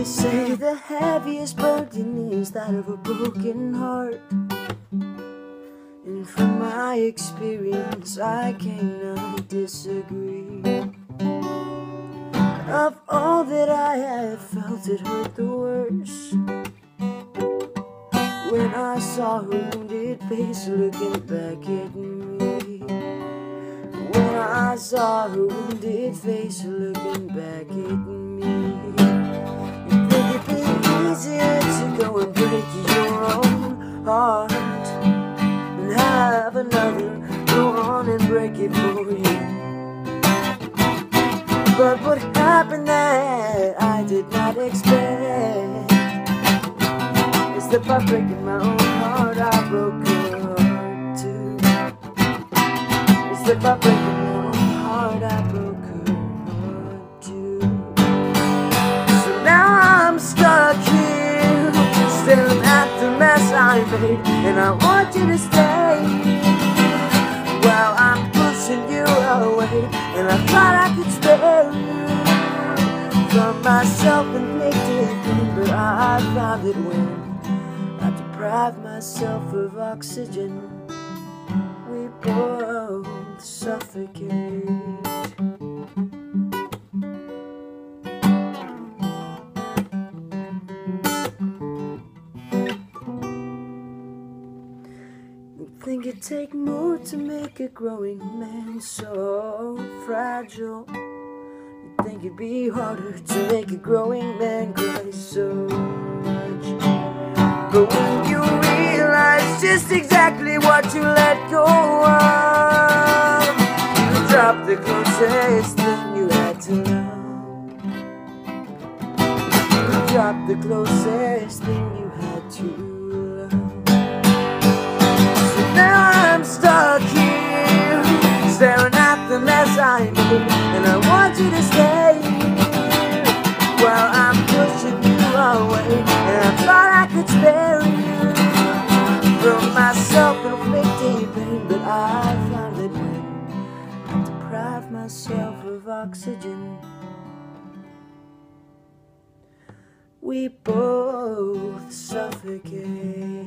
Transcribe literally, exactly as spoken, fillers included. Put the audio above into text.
They say the heaviest burden is that of a broken heart, and from my experience I cannot disagree. Of all that I have felt, it hurt the worst when I saw her wounded face looking back at me. When I saw her wounded face looking back at me. You'd think it'd be easier to go and break your own heart and have another go on and break it for you. But what happened that I did not expect is that by breaking my own heart I broke her heart too. Is that by breaking my own heart I broke her heart too. So now I'm stuck here staring at the mess I made, and I want you to stay while I'm pushing you away. And I thought I could spare you from my self-inflicted pain, but I found it when I deprive myself of oxygen, we both suffocate. You'd think it'd take more to make a growing man so fragile. You'd think it'd be harder to make a growing man cry so much. But when you realize just exactly what you let go of, you dropped the closest thing you had to love. You dropped the closest thing you had to love. So now I'm stuck here staring at the mess I made, and I want you to stay while I'm pushing you away. And I thought I could spare you from my self-inflicted pain, but I found that when I deprive myself of oxygen, we both suffocate.